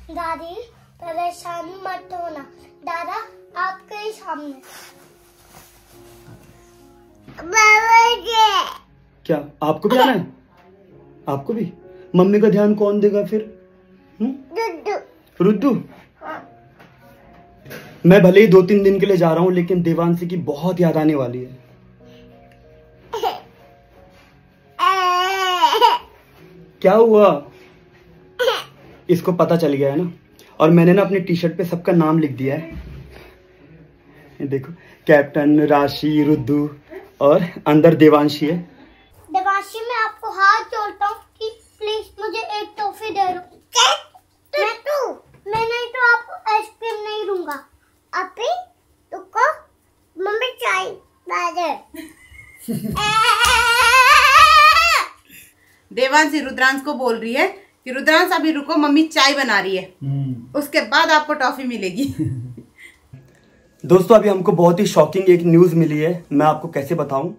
दादी परेशान मत होना, दादा आपके ही सामने। क्या आपको भी आना है? आपको भी? मम्मी का ध्यान कौन देगा फिर? रुद्दू। मैं भले ही 2-3 दिन के लिए जा रहा हूँ, लेकिन देवांशी की बहुत याद आने वाली है। क्या हुआ? इसको पता चल गया है ना, और मैंने ना अपनी टी शर्ट पे सबका नाम लिख दिया है। देखो, कैप्टन, राशि, रुद्दू और अंदर देवांशी है। देवांशी, मैं आपको हाथ जोड़ता हूँ कि प्लीज मुझे एक टॉफी दे दो। मैं नहीं तो आपको आइसक्रीम नहीं दूंगा। अभी तुमको मम्मी चाय ला दे। देवांशी रुद्रांश को बोल रही है कि रुद्रांश अभी रुको, मम्मी चाय बना रही है, उसके बाद आपको टॉफी मिलेगी। दोस्तों, अभी हमको बहुत ही शॉकिंग एक न्यूज़ मिली है। मैं आपको कैसे बताऊं।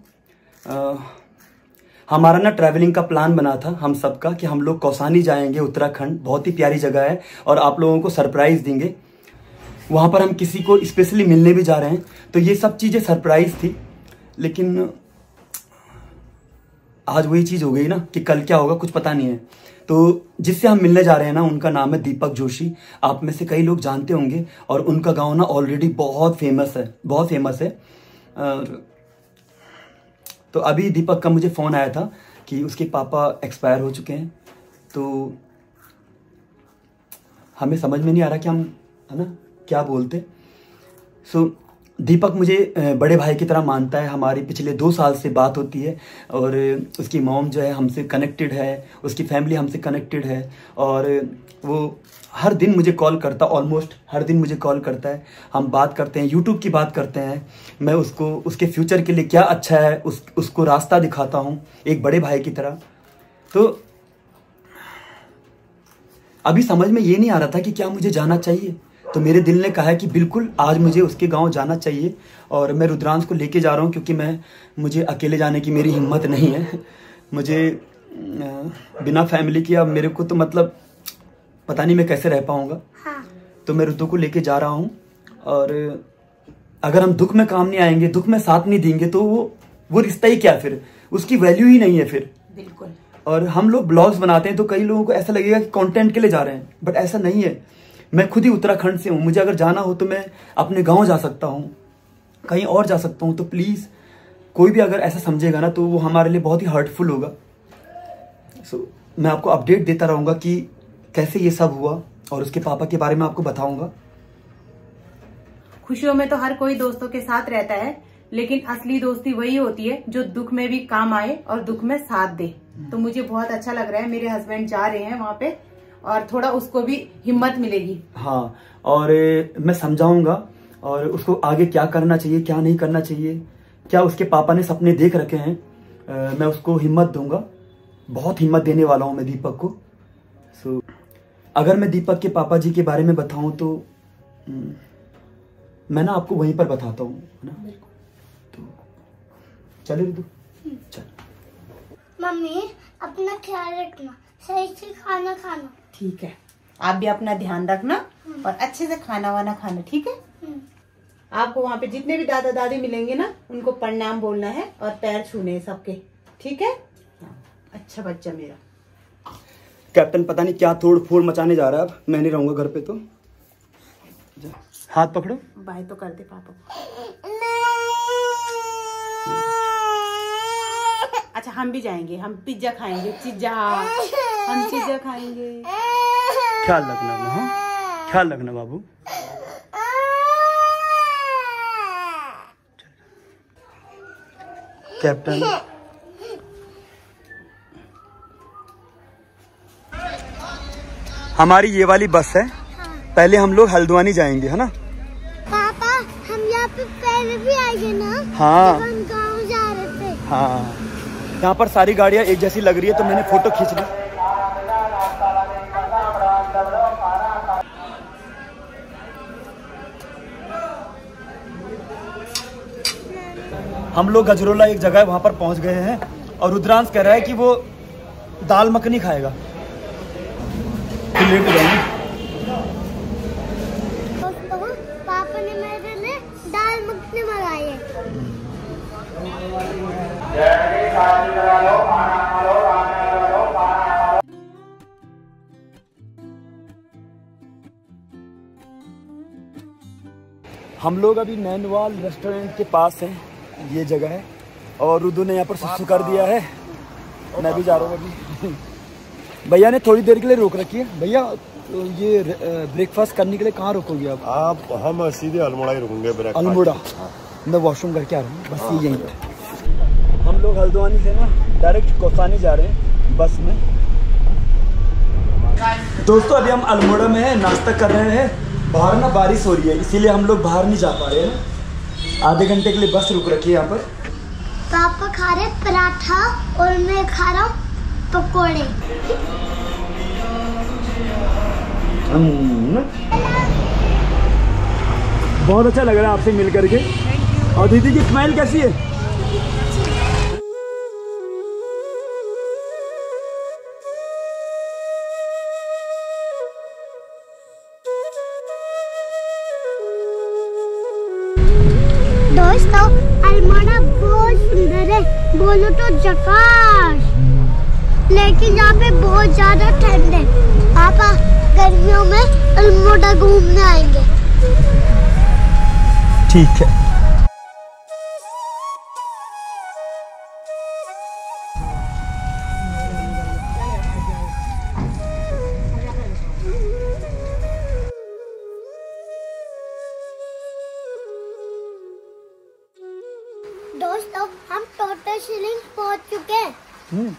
हमारा ना ट्रैवलिंग का प्लान बना था हम सबका कि हम लोग कौसानी जाएंगे, उत्तराखंड। बहुत ही प्यारी जगह है और आप लोगों को सरप्राइज देंगे। वहां पर हम किसी को स्पेशली मिलने भी जा रहे हैं, तो ये सब चीजें सरप्राइज थी। लेकिन आज वही चीज हो गई ना कि कल क्या होगा कुछ पता नहीं है। तो जिससे हम मिलने जा रहे हैं ना, उनका नाम है दीपक जोशी। आप में से कई लोग जानते होंगे, और उनका गांव ना ऑलरेडी बहुत फेमस है, बहुत फेमस है। तो अभी दीपक का मुझे फ़ोन आया था कि उसके पापा एक्सपायर हो चुके हैं। तो हमें समझ में नहीं आ रहा कि हम, है ना, क्या बोलते। दीपक मुझे बड़े भाई की तरह मानता है। हमारी पिछले 2 साल से बात होती है, और उसकी मॉम जो है हमसे कनेक्टेड है, उसकी फैमिली हमसे कनेक्टेड है, और वो हर दिन मुझे कॉल करता, ऑलमोस्ट हर दिन मुझे कॉल करता है। हम बात करते हैं, यूट्यूब की बात करते हैं। मैं उसको उसके फ्यूचर के लिए क्या अच्छा है उसको रास्ता दिखाता हूँ, एक बड़े भाई की तरह। तो अभी समझ में ये नहीं आ रहा था कि क्या मुझे जाना चाहिए। तो मेरे दिल ने कहा कि बिल्कुल आज मुझे उसके गांव जाना चाहिए, और मैं रुद्रांश को लेके जा रहा हूँ, क्योंकि मुझे अकेले जाने की मेरी हिम्मत नहीं है। मुझे बिना फैमिली की अब मेरे को तो मतलब पता नहीं मैं कैसे रह पाऊंगा। हाँ। तो मैं रुद्दू को लेके जा रहा हूँ, और अगर हम दुख में काम नहीं आएंगे, दुख में साथ नहीं देंगे, तो वो रिश्ता ही क्या, फिर उसकी वैल्यू ही नहीं है फिर। बिल्कुल। और हम लोग ब्लॉग्स बनाते हैं तो कई लोगों को ऐसा लगेगा कि कंटेंट के लिए जा रहे हैं, बट ऐसा नहीं है। मैं खुद ही उत्तराखंड से हूँ, मुझे अगर जाना हो तो मैं अपने गांव जा सकता हूँ, कहीं और जा सकता हूँ। तो प्लीज़ कोई भी अगर ऐसा समझेगा ना, तो वो हमारे लिए बहुत ही हर्टफुल होगा। मैं आपको अपडेट देता रहूँगा कि कैसे ये सब हुआ, और उसके पापा के बारे में आपको बताऊँगा। खुशियों में तो हर कोई दोस्तों के साथ रहता है, लेकिन असली दोस्ती वही होती है जो दुख में भी काम आए और दुख में साथ दे। तो मुझे बहुत अच्छा लग रहा है, मेरे हस्बैंड जा रहे हैं वहाँ पे, और थोड़ा उसको भी हिम्मत मिलेगी। हाँ, और मैं समझाऊंगा, और उसको आगे क्या करना चाहिए, क्या नहीं करना चाहिए, क्या उसके पापा ने सपने देख रखे हैं, मैं उसको हिम्मत दूंगा। बहुत हिम्मत देने वाला हूँ मैं दीपक को। अगर मैं दीपक के पापा जी के बारे में बताऊं तो मैं ना आपको वहीं पर बताता हूँ, है ना। तो चले रुद्दू, चल। मम्मी अपना ख्याल रखना, सही से खाना खाना। ठीक है, आप भी अपना ध्यान रखना और अच्छे से खाना वाना खाना, ठीक है। आपको वहाँ पे जितने भी दादा दादी मिलेंगे ना, उनको प्रणाम बोलना है और पैर छूने सबके, ठीक है। अच्छा बच्चा मेरा। कैप्टन पता नहीं क्या तोड़ फोड़ मचाने जा रहा है। अब मैं नहीं रहूंगा घर पे, तो हाथ पकड़ो। बाय तो कर दे पापा को। अच्छा हम भी जाएंगे, हम पिज्जा खाएंगे, हम पिज्जा खाएंगे। ख्याल रखना, हाँ ख्याल रखना बाबू। कैप्टन हमारी ये वाली बस है। हाँ। पहले हम लोग हल्द्वानी जाएंगे, है ना पापा। हम यहाँ पे पहले भी आए ना। हाँ, जब हम गाँव जा रहे थे। हाँ, यहाँ पर सारी गाड़ियाँ एक जैसी लग रही है, तो मैंने फोटो खींच ली। हम लोग गजरोला एक जगह है, वहां पर पहुंच गए हैं, और रुद्रांश कह रहा है कि वो दाल मखनी खाएगा। तो लेट हो जाएंगे। हम लोग अभी नैनवाल रेस्टोरेंट के पास हैं, ये जगह है, और रुदू ने यहाँ पर सुसु कर दिया है। मैं भी जा रहा हूँ अभी। भैया ने थोड़ी देर के लिए रोक रखी है। भैया तो ये ब्रेकफास्ट करने के लिए कहाँ रोकोगे आप? हम सीधे अल्मोड़ा ही रुकेंगे। अल्मोड़ा। मैं वॉशरुम करके आ रहा हूँ, बस ये यहीं पे। हम लोग हल्द्वानी से ना डायरेक्ट कौसानी जा रहे हैं बस में। दोस्तों अभी हम अल्मोड़ा में है, नाश्ता कर रहे हैं। बाहर ना बारिश हो रही है, इसीलिए हम लोग बाहर नहीं जा पा रहे हैं। आधे घंटे के लिए बस रुक रखी है यहाँ पर। पापा खा रहे पराठा और मैं खा रहा हूँ पकोड़े। बहुत अच्छा लग रहा है आपसे मिल करके। और दीदी की स्माइल कैसी है? दोस्तों अल्मोड़ा बहुत सुंदर है, बोलो तो झकास। लेकिन यहाँ पे बहुत ज्यादा ठंड है। पापा गर्मियों में अल्मोड़ा घूमने आएंगे। ठीक है। दोस्तों हम टोटल शिलिंग पहुँच चुके हैं।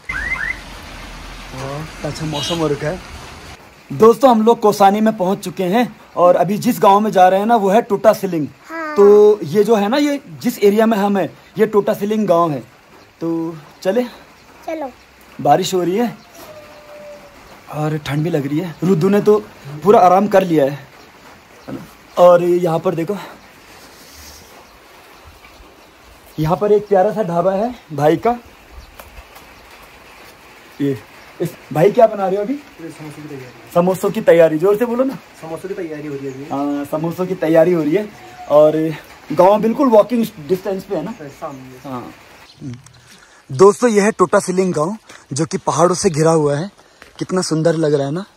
अच्छा मौसम हो रखा है। दोस्तों हम लोग कौसानी में पहुंच चुके हैं और अभी जिस गांव में जा रहे हैं ना वो है टोटा सिलिंग। हाँ। तो ये जो है ना, ये जिस एरिया में हम है ये टोटा सिलिंग गांव है। तो चले। चलो। बारिश हो रही है और ठंड भी लग रही है। रुद्दू ने तो पूरा आराम कर लिया है ना? और यहाँ पर देखो, यहाँ पर एक प्यारा सा ढाबा है भाई का। ये इस भाई क्या बना रहे हो अभी? समोसों की तैयारी। समोसों की तैयारी, जोर से बोलो ना। समोसों की तैयारी हो रही है। हाँ समोसों की तैयारी हो रही है। और गांव बिल्कुल वॉकिंग डिस्टेंस पे है ना। हाँ दोस्तों यह है टोटा सिलिंग गांव, जो कि पहाड़ों से घिरा हुआ है। कितना सुंदर लग रहा है ना।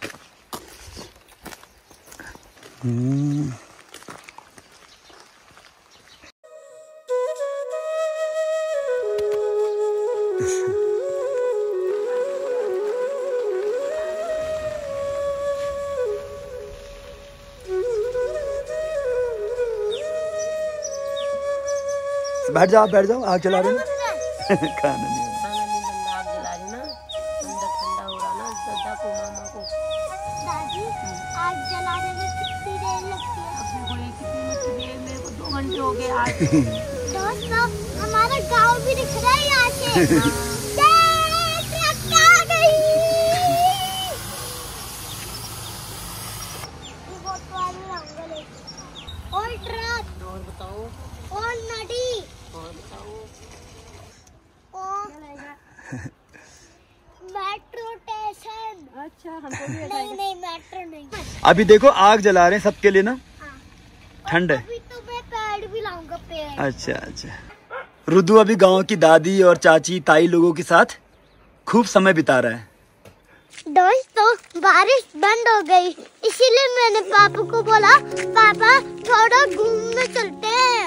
बैठ जाओ, आग जला रहे हैं। खाना नहीं दादी आग जलाने में कितनी देर लगती है? 2 घंटे हो गए आज। दोस्तों हमारा गांव भी दिख रहा है यहाँ से। ट्रक आ गई। और ट्रक और बताओ। और नदी और बताओ। और मेट्रो स्टेशन। अच्छा हमको भी नहीं मेट्रो नहीं। अभी देखो आग जला रहे हैं सबके लिए ना। हाँ। ठंड है। अभी तो मैं पेड़ भी लाऊंगा, पेड़। अच्छा। रुद्दू अभी गांव की दादी और चाची ताई लोगों के साथ खूब समय बिता रहा है। दोस्तों बारिश बंद हो गई, इसीलिए मैंने पापा को बोला पापा थोड़ा घूमने चलते हैं।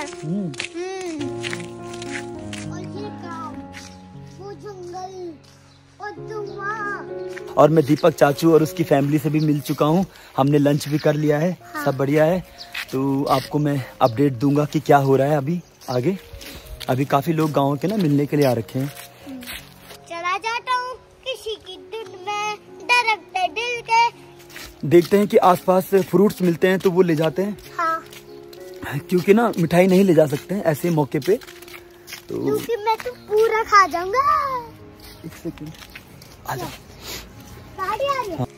और ये गाँव, वो जंगल और धुआं। और मैं दीपक चाचू और उसकी फैमिली से भी मिल चुका हूँ। हमने लंच भी कर लिया है। हाँ। सब बढ़िया है। तो आपको मैं अपडेट दूंगा कि क्या हो रहा है अभी आगे। अभी काफी लोग गाँव के ना मिलने के लिए आ रखे हैं। चला जाता हूँ किसी की धुन में, डरकते दिल के। देखते हैं कि आसपास फ्रूट्स मिलते हैं तो वो ले जाते हैं। हाँ। क्योंकि ना मिठाई नहीं ले जा सकते हैं ऐसे मौके पे। तो क्योंकि मैं तो पूरा खा जाऊंगा। एक सेकंड आ जाओ। गाड़ी आ रही है।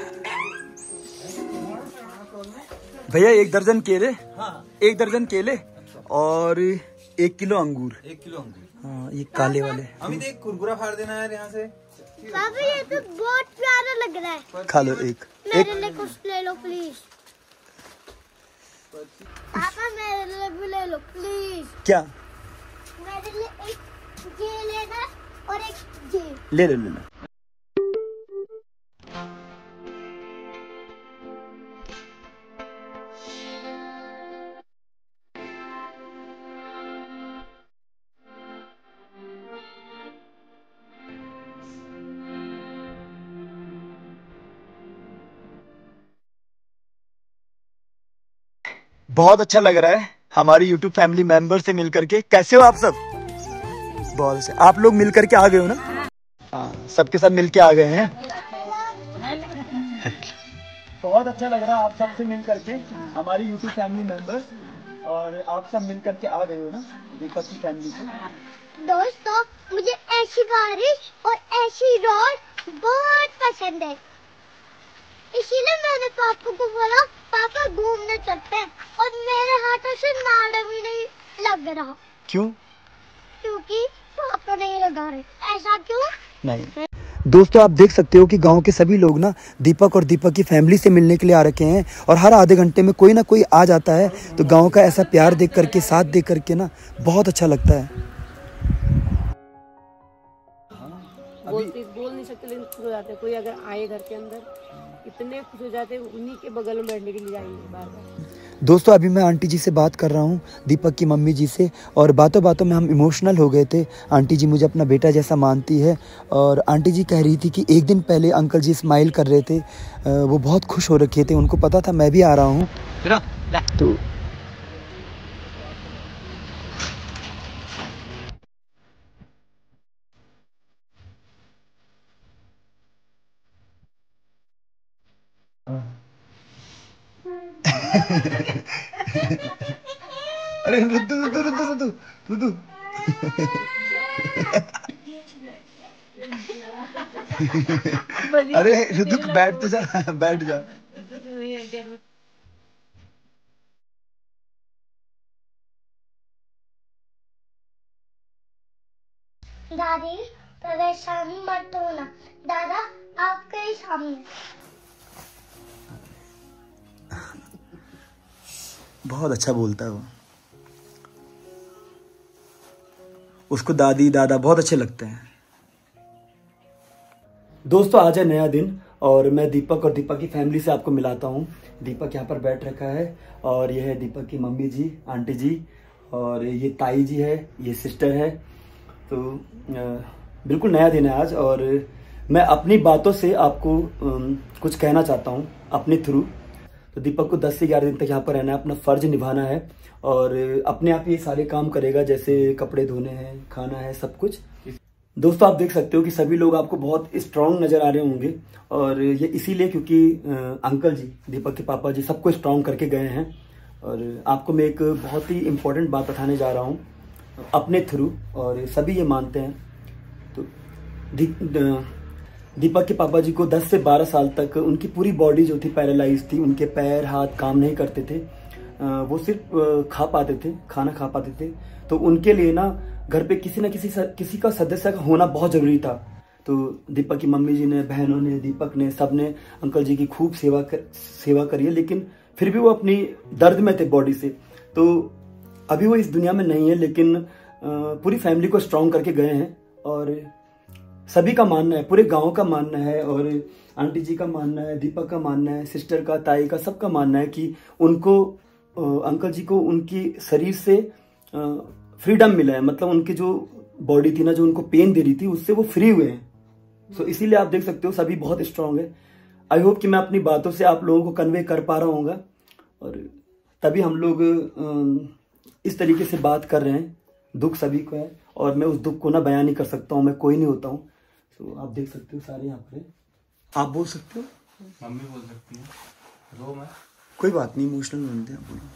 भैया 1 दर्जन केले। हाँ। 1 दर्जन केले और 1 किलो अंगूर। 1 किलो अंगूर। हाँ ये काले वाले। अमित एक कुरकुरा फाड़ देना यार यहाँ से। पापा ये तो बहुत प्यारा लग रहा है। खा लो एक। मेरे लिए कुछ ले लो प्लीज। पापा मेरे लिए भी ले लो प्लीज। क्या? मेरे लिए एक ये लेना और एक ये। ले लो। बहुत अच्छा लग रहा है हमारी YouTube फैमिली मेंबर से मिलकर के। कैसे हो आप सब? बहुत अच्छा। आप लोग मिलकर के आ गए हो ना? हाँ, सबके साथ मिलके आ गए हैं। बहुत अच्छा लग रहा है आप सबसे मिल करके, हमारी YouTube फैमिली मेंबर, और आप सब मिल करके आ गए हो ना दीपक की फैमिली से। दोस्तों, मुझे ऐसी बारिश और ऐसी रोड बहुत पसंद है, इसीलिए मैंने पापा को बोला पापा घूमने चलते हैं, और मेरे हाथों से नाड़ा भी नहीं लग रहा। क्यों? क्योंकि पापा नहीं लगा रहे। ऐसा क्यों? नहीं दोस्तों, आप देख सकते हो कि गांव के सभी लोग ना दीपक और दीपक की फैमिली से मिलने के लिए आ रखे हैं, और हर आधे घंटे में कोई ना कोई आ जाता है। तो गांव का ऐसा प्यार देख करके, साथ देख करके ना बहुत अच्छा लगता है। बोल नहीं सकते लेकिन खुश हो जाते हैं। कोई अगर आए घर के अंदर इतने खुश हो जाते हैं, उन्हीं के बगल में बैठने के लिए जाएंगे बार बार। दोस्तों, अभी मैं आंटी जी से बात कर रहा हूँ, दीपक की मम्मी जी से, और बातों बातों में हम इमोशनल हो गए थे। आंटी जी मुझे अपना बेटा जैसा मानती है, और आंटी जी कह रही थी कि एक दिन पहले अंकल जी स्माइल कर रहे थे, वो बहुत खुश हो रखे थे, उनको पता था मैं भी आ रहा हूँ। तो अरे रुदू अरे रुदू बैठ तो जा, बैठ जा। दादी परेशान मत होना, दादा आपके ही सामने। बहुत अच्छा बोलता है वो, उसको दादी दादा बहुत अच्छे लगते हैं। दोस्तों, आज है नया दिन, और मैं दीपक और दीपक की फैमिली से आपको मिलाता हूँ। दीपक यहाँ पर बैठ रखा है, और ये है दीपक की मम्मी जी, आंटी जी, और ये ताई जी है, ये सिस्टर है। तो बिल्कुल नया दिन है आज, और मैं अपनी बातों से आपको कुछ कहना चाहता हूँ अपने थ्रू। तो दीपक को 10 से 11 दिन तक यहाँ पर रहना है, अपना फर्ज निभाना है, और अपने आप ये सारे काम करेगा, जैसे कपड़े धोने हैं, खाना है, सब कुछ। दोस्तों, आप देख सकते हो कि सभी लोग आपको बहुत स्ट्रांग नजर आ रहे होंगे, और ये इसीलिए क्योंकि अंकल जी, दीपक के पापा जी, सबको स्ट्रांग करके गए हैं। और आपको मैं एक बहुत ही इम्पोर्टेंट बात बताने जा रहा हूँ अपने थ्रू, और सभी ये मानते हैं। तो दीपक के पापा जी को 10 से 12 साल तक उनकी पूरी बॉडी जो थी पैरालाइज थी, उनके पैर हाथ काम नहीं करते थे, वो सिर्फ खा पाते थे, खाना खा पाते थे। तो उनके लिए ना घर पे किसी न किसी का सदस्य का होना बहुत जरूरी था। तो दीपक की मम्मी जी ने, बहनों ने, दीपक ने, सब ने अंकल जी की खूब सेवा करी है, लेकिन फिर भी वो अपनी दर्द में थे बॉडी से। तो अभी वो इस दुनिया में नहीं है, लेकिन पूरी फैमिली को स्ट्रांग करके गए हैं, और सभी का मानना है, पूरे गांव का मानना है, और आंटी जी का मानना है, दीपक का मानना है, सिस्टर का, ताई का, सबका मानना है कि उनको, अंकल जी को उनकी शरीर से फ्रीडम मिला है। मतलब उनकी जो बॉडी थी ना, जो उनको पेन दे रही थी, उससे वो फ्री हुए हैं। सो इसीलिए आप देख सकते हो सभी बहुत स्ट्रांग है। आई होप कि मैं अपनी बातों से आप लोगों को कन्वे कर पा रहा हूँ, और तभी हम लोग इस तरीके से बात कर रहे हैं। दुख सभी को है, और मैं उस दुख को ना बयान नहीं कर सकता हूँ, मैं कोई नहीं होता हूँ। तो आप देख सकते हो सारे यहाँ पर, आप बोल सकते हो, मम्मी बोल सकती है, रो मैं, कोई बात नहीं, इमोशनल बनते हैं, बोलो।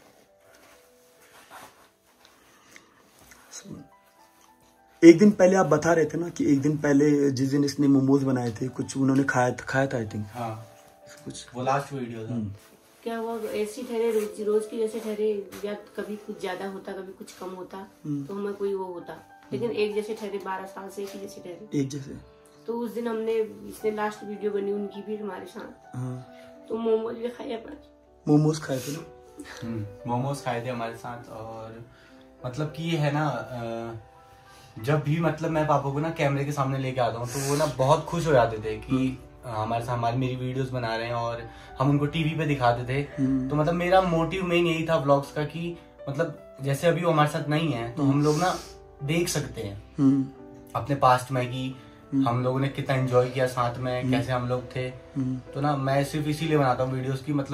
एक दिन पहले आप बता रहे थे ना कि एक दिन पहले जिस दिन इसने मोमोज बनाए थे, कुछ उन्होंने खाया था आई थिंक। हाँ, कुछ वो लास्ट वीडियो था। क्या हुआ, ऐसी ठहरे रोज की जैसे ठहरे, या कभी कुछ ज्यादा होता, कभी कुछ कम होता, तो हमें कोई वो होता, लेकिन एक जैसे ठहरे, 12 साल से एक ही जैसे ठहरे, एक जैसे। तो उस दिन इसने लास्ट वीडियो बनी उनकी भी हमारे साथ। हाँ, तो मोमोज भी खाए अपन, मोमोज खाए थे ना। मोमोज खाए थे हमारे साथ। और मतलब कि ये है ना, जब भी मतलब मैं पापा को ना कैमरे के सामने लेके आता हूँ, तो वो ना बहुत खुश हो जाते थे कि हमारी मेरी वीडियोस बना रहे हैं, और हम उनको टीवी पे दिखाते थे। तो मतलब मेरा मोटिव मेन यही था व्लॉग्स का, कि मतलब जैसे अभी वो हमारे साथ नहीं है, तो हम लोग ना देख सकते हैं अपने पास्ट में कि हम लोगों ने कितना एंजॉय किया साथ में, कैसे हम लोग थे। तो ना मैं सिर्फ इसीलिए बनाता हूँ वीडियोस की, मतलब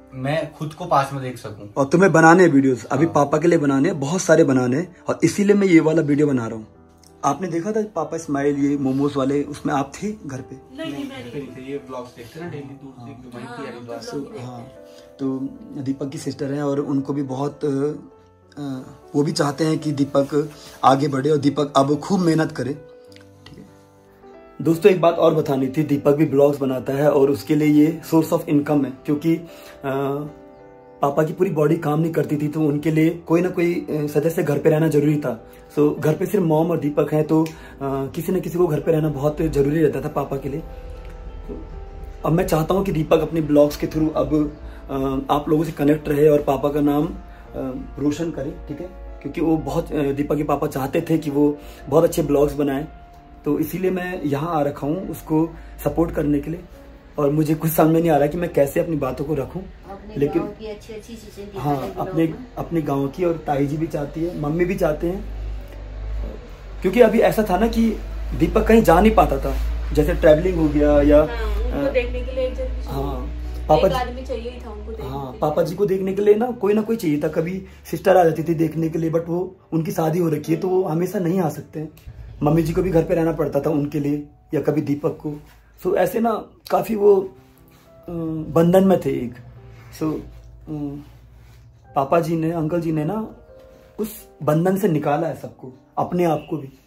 मैं खुद को पास में देख सकूं। और तुम्हें बनाने वीडियोस अभी पापा के लिए बनाने, बहुत सारे बनाने, और इसीलिए मैं ये वाला वीडियो बना रहा हूँ। आपने देखा था पापा स्माइल ये मोमोज वाले, उसमें आप थे घर पे? नहीं, ये ब्लॉग्स देखते ना डेली, दूर से दुबई की हरिद्वार। हाँ, तो दीपक की सिस्टर हैं और उनको भी बहुत वो भी चाहते हैं कि दीपक आगे बढ़े और दीपक अब खूब मेहनत करे। ठीक है दोस्तों, एक बात और बतानी थी, दीपक भी ब्लॉग्स बनाता है और उसके लिए ये सोर्स ऑफ इनकम है, क्योंकि पापा की पूरी बॉडी काम नहीं करती थी, तो उनके लिए कोई ना कोई सदस्य घर पे रहना जरूरी था। सो घर पे सिर्फ मॉम और दीपक हैं, तो किसी न किसी को घर पे रहना बहुत जरूरी रहता था पापा के लिए। तो अब मैं चाहता हूँ कि दीपक अपने ब्लॉग्स के थ्रू अब आप लोगों से कनेक्ट रहे और पापा का नाम रोशन करे। ठीक है, क्योंकि वो बहुत, दीपक के पापा चाहते थे कि वो बहुत अच्छे ब्लॉग्स बनाएं, तो इसीलिए मैं यहाँ आ रखा हूँ उसको सपोर्ट करने के लिए। और मुझे कुछ समझ में नहीं आ रहा कि मैं कैसे अपनी बातों को रखूं, लेकिन अच्छी चीजें हाँ, अपने गांव की, और ताई जी भी चाहती है, मम्मी भी चाहते हैं, क्योंकि अभी ऐसा था ना कि दीपक कहीं जा नहीं पाता था, जैसे ट्रैवलिंग हो गया या उनको देखने के लिए पापा एक आदमी चाहिए ही था उनको देखने के लिए। पापा जी को देखने के लिए ना कोई चाहिए था। कभी सिस्टर आ जाती थी देखने के लिए, बट वो उनकी शादी हो रखी है तो वो हमेशा नहीं आ सकते हैं। मम्मी जी को भी घर पे रहना पड़ता था उनके लिए, या कभी दीपक को। सो ऐसे ना काफी वो बंधन में थे एक। सो पापा जी ने, अंकल जी ने ना उस बंधन से निकाला है सबको, अपने आप को भी,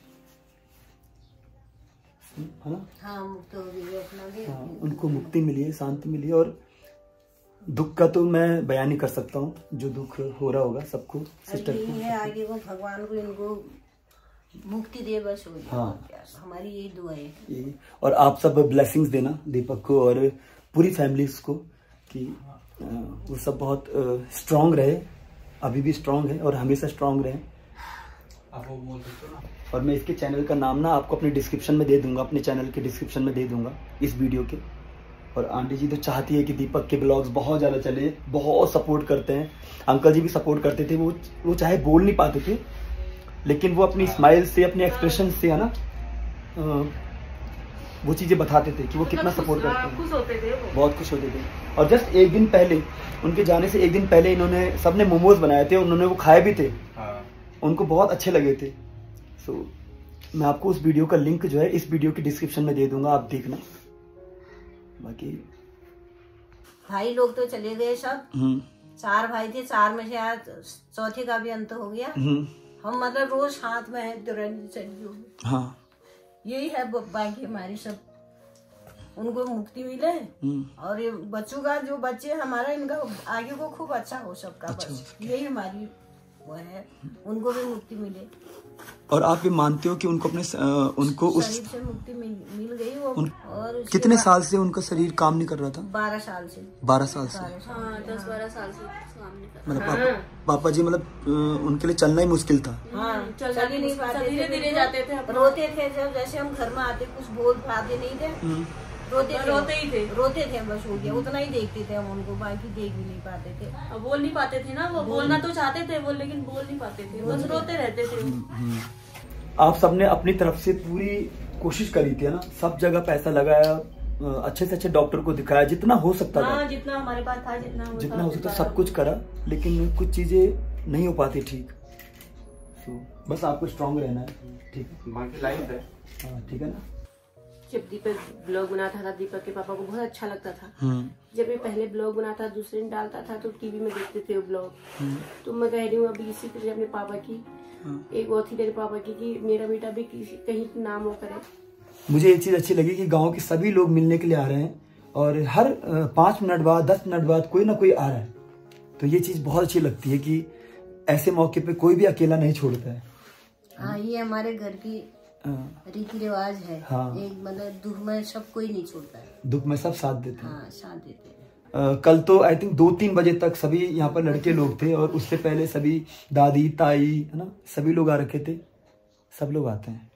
है ना? हाँ, मुक्त हो गई अपना भी। हाँ, उनको मुक्ति मिली है, शांति मिली है। और दुख का तो मैं बयान नहीं कर सकता हूँ, जो दुख हो रहा होगा सबको, सिस्टर को है, आगे को भगवान को इनको मुक्ति दे, बस हो जाए। हाँ, हमारी यही दुआ है। ये, और आप सब ब्लेसिंग्स देना दीपक को और पूरी फैमिली को, कि वो सब बहुत स्ट्रांग रहे, अभी भी स्ट्रांग है और हमेशा स्ट्रांग रहे। आप वो बोल सकते हो ना। और मैं इसके चैनल का नाम ना आपको अपने डिस्क्रिप्शन में दे दूंगा, अपने चैनल के डिस्क्रिप्शन में दे दूंगा इस वीडियो के। और आंटी जी तो चाहती है कि दीपक के ब्लॉग्स बहुत ज़्यादा चले, बहुत सपोर्ट करते हैं। अंकल जी भी सपोर्ट करते थे, वो चाहे बोल नहीं पाते थे, लेकिन वो अपनी स्माइल से, अपने एक्सप्रेशन से, है ना, वो चीज़ें बताते थे कि वो कितना सपोर्ट करते हैं। खुश होते थे वो, बहुत खुश होते थे। और जस्ट एक दिन पहले, उनके जाने से एक दिन पहले, इन्होंने सबने मोमोज बनाए थे, उन्होंने वो खाए भी थे, उनको बहुत अच्छे लगे थे। सो मैं आपको उस वीडियो का लिंक जो है इस वीडियो के डिस्क्रिप्शन में दे दूंगा, आप देखना। बाकी भाई लोग तो चले गए सब, 4 भाई थे, 4 में से आज चौथे का भी अंत हो गया। हम मतलब रोज हाथ में है तो हाँ, यही है बाकी हमारी सब, उनको मुक्ति मिले। और ये बच्चों का, जो बच्चे हमारा, इनका आगे को खूब अच्छा हो सबका, बस यही हमारी वो है, उनको भी मुक्ति मिले। और आप ये मानते हो कि उनको अपने उनको उस शरीर से मुक्ति मिल गई वो। और कितने साल से उनका शरीर काम नहीं कर रहा था? 12 साल से। 12 साल से? हाँ, 10-12 साल से काम नहीं कर। मतलब पापा जी, मतलब उनके लिए चलना ही मुश्किल था। हाँ, चल ही नहीं पाते, धीरे-धीरे जाते थे, रोते थे। जब जैसे हम घर में आते, कुछ बोल पाते नहीं थे, रोते थे बस, हो गया, उतना ही देखते थे हम उनको, बाकी देख भी नहीं पाते थे। अब बोल नहीं पाते थे ना, वो बोलना तो चाहते थे वो, लेकिन बोल नहीं पाते थे, बस रोते रहते थे। आप सबने अपनी तरफ से पूरी कोशिश करी थी, है ना, सब जगह पैसा लगाया, अच्छे से अच्छे डॉक्टर को दिखाया, जितना हो सकता था, हाँ, जितना हमारे पास था, जितना हो सकता सब कुछ करा, लेकिन कुछ चीजें नहीं हो पाती ठीक। तो बस आपको स्ट्रांग रहना है, ठीक है, बाकी लाइफ है। हाँ, ठीक है ना। जब दीपक ब्लॉग बनाता था, दीपक के पापा को बहुत अच्छा लगता था। जब ये पहले ब्लॉग बनाता, दूसरे दिन डालता था, तो टीवी में देखते थे वो ब्लॉग। तो मैं कह रही हूँ अभी इसी तरह अपने पापा की एक वो थी, तेरे पापा की, कि मेरा बेटा भी कहीं नाम हो करे। मुझे एक चीज अच्छी लगी कि गांव के सभी लोग मिलने के लिए आ रहे हैं, और हर 5 मिनट बाद, 10 मिनट बाद कोई ना कोई आ रहा है। तो ये चीज बहुत अच्छी लगती है कि ऐसे मौके पे कोई भी अकेला नहीं छोड़ता है। हाँ, ये हमारे घर की रीति रिवाज है। हाँ, एक मतलब दुख में सब कोई नहीं छोड़ता है, दुख में सब साथ देते हैं। हाँ, साथ देते हैं। कल तो आई थिंक 2-3 बजे तक सभी यहाँ पर लड़के लोग थे, और उससे पहले सभी दादी, ताई, है ना, सभी लोग आ रखे थे, सब लोग आते हैं।